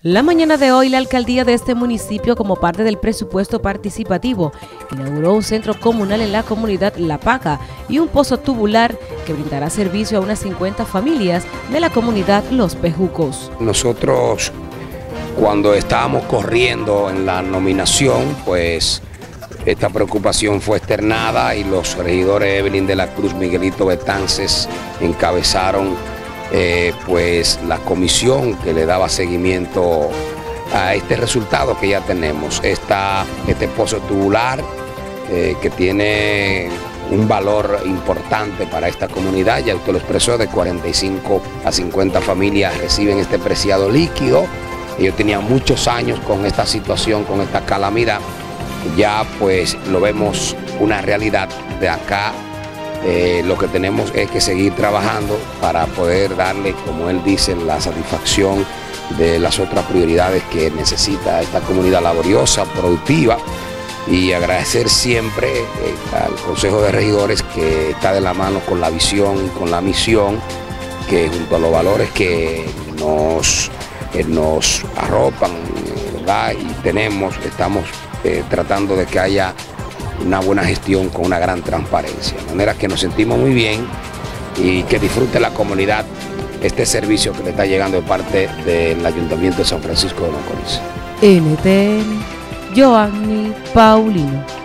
La mañana de hoy, la alcaldía de este municipio, como parte del presupuesto participativo, inauguró un centro comunal en la comunidad La Paca y un pozo tubular que brindará servicio a unas 50 familias de la comunidad Los Pejucos. Nosotros, cuando estábamos corriendo en la nominación, pues esta preocupación fue externada y los regidores Evelyn de la Cruz, Miguelito Betances encabezaron pues la comisión que le daba seguimiento a este resultado que ya tenemos. Este pozo tubular que tiene un valor importante para esta comunidad, ya usted lo expresó, de 45 a 50 familias reciben este preciado líquido. Ellos tenían muchos años con esta situación, con esta calamidad. Ya pues lo vemos una realidad de acá. Lo que tenemos es que seguir trabajando para poder darle, como él dice, la satisfacción de las otras prioridades que necesita esta comunidad laboriosa, productiva, y agradecer siempre al Consejo de Regidores, que está de la mano con la visión y con la misión, que junto a los valores que nos arropan, ¿verdad? Y estamos tratando de que haya una buena gestión con una gran transparencia, de manera que nos sentimos muy bien y que disfrute la comunidad este servicio que le está llegando de parte del Ayuntamiento de San Francisco de Macorís. NTN, Joanny Paulino.